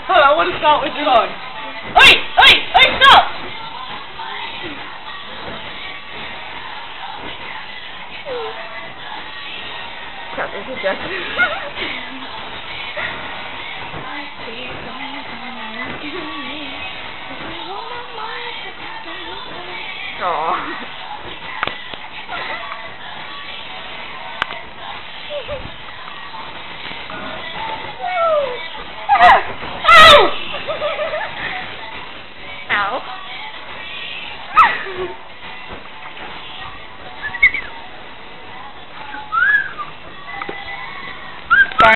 Hold on, I want to start with your on. Oi, stop! Crap, this is just... Aww.